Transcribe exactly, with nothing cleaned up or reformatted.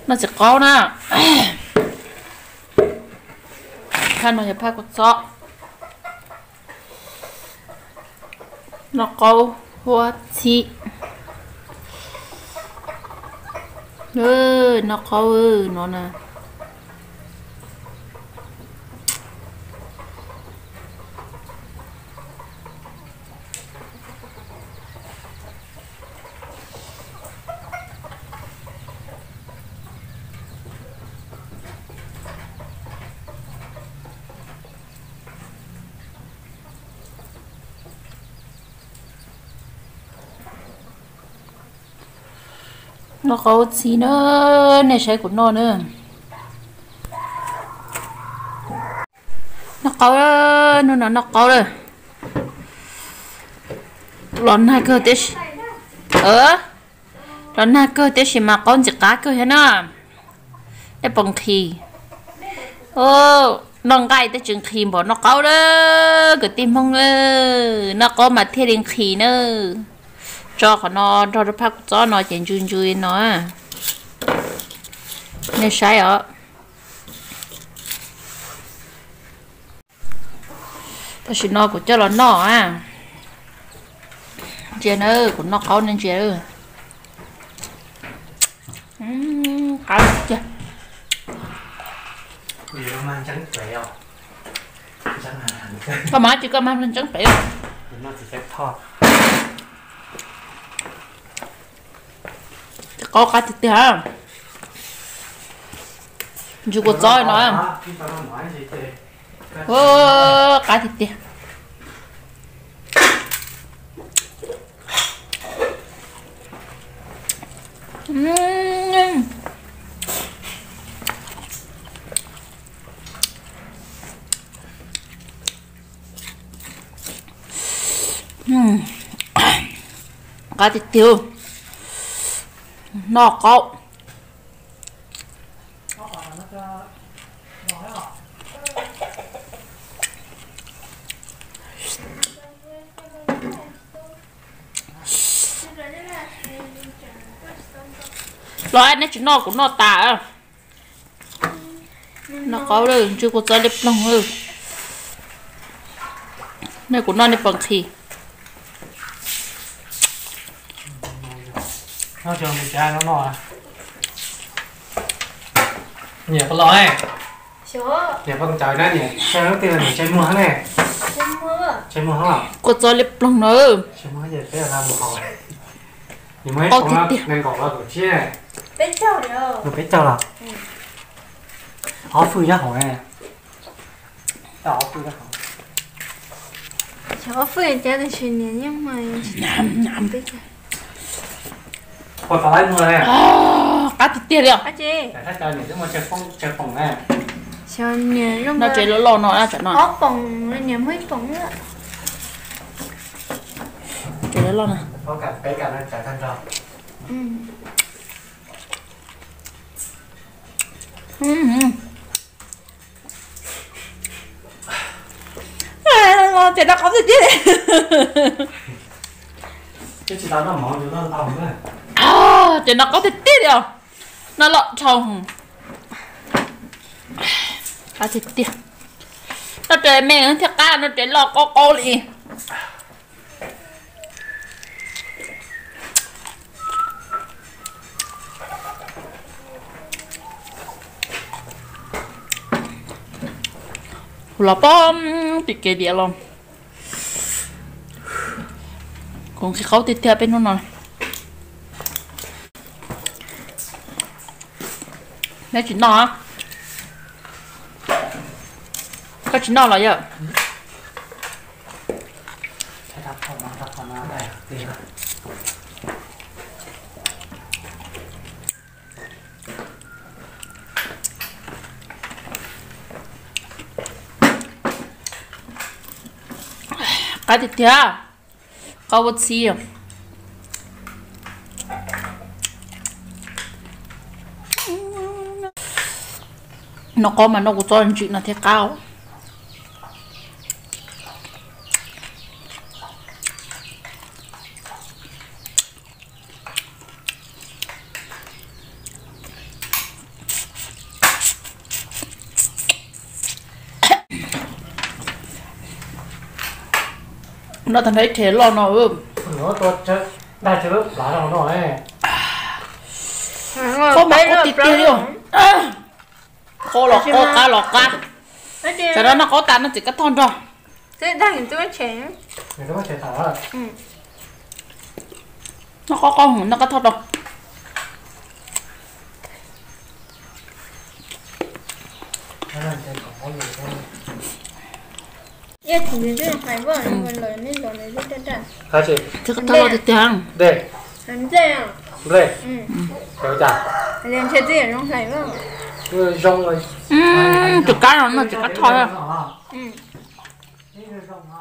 nó sẽ có nè khăn nó sẽ phát quạt gió nó có hoa chi ừ nó có ừ nó nè nó có gì nữa này sẽ của nó nữa nó có nó nó nó có rồi lon hai cơ tết ờ lon hai cơ tết mà con chỉ cá cơ hết nè để bằng khí ờ non gai tới chừng khí bỏ nó có đó cái tim không ơ nó có mà thiết đến khí nữa cho nó nó cho nó phát cho nó chén chui chui nó này sai ở ta chỉ nó của cho nó nó à chén ơi của nó có nên chén ơi um cá chưa mang trắng bẹo trắng hẳn có má chỉ có mang lên trắng bẹo nó chỉ phép thọt có cá thịt hả chú có roi nó ô cá thịt tiệt uhm. Uhm. Cá thịt tiêu nó có rồi anh ấy chỉ nó cũng nó tả nó có rồi chưa có cho đẹp lòng hơn này của nó này bằng khí nó cho mình cha nó nọ nhiều con lói nhiều con trời đó nhỉ sao nó tiền là chơi mưa này chơi mưa không có cho đẹp lòng nữa chơi mưa giờ phải là một hồi nhưng mấy con nó nên còn là của chia này bé cháu rồi nó bé cháu là họ phui ra hỏi này họ phui ra hỏi cháu phui cha thì chuyện này nhưng mà nhảm nhảm hồi phải lấy mưa này cá thịt tiệt rồi à chị để thay cho những cái mưa chơi phong chơi phòng này sao nhỉ lúc nó chơi lỗ lỗ nó là chẳng nói có phòng nhỉ mấy phòng nữa chơi lỗ lỗ này có cả bé cả nó trả thân rồi ừ ừ ừ chơi nó có thịt tiệt cái chị tao nó mỏ cho nó tao nữa à chơi nó có thịt tiệt rồi nó lợn trồng cá thịt tiệt nó chơi mẹ nó thiệt cá nó chơi lọ có có đi là bom bị kẹt địa luôn còn khi khâu thịt theo bên nó này nãy chuyện nó á cái chuyện nó là gì cái đập phòng nó đập phòng nó đây tiền cá thịt theo câu bột xì nó có mà nó có cho chuyện là thế cao nó thành thấy thế lo nó ư nó tôi chơi đại chơi lúc lá nào nó ấy có mấy có tịt tiêu luôn khô lọt khô cá lọt cá cho đó nó có tàn nó chỉ cắt thon rồi thế đang nhìn tôi chén người nó chơi thảo rồi nó có con nó cắt thon rồi Dạ thì mình rất là phải vợ mình lời nên lời này rất là đắt khai chị chứ cắt thon rồi thì tiền để làm thế à để ừ kéo chặt làm thế gì không phải vợ người rong rồi ừm, chụp cái nó chỉ cắt thôi à ừ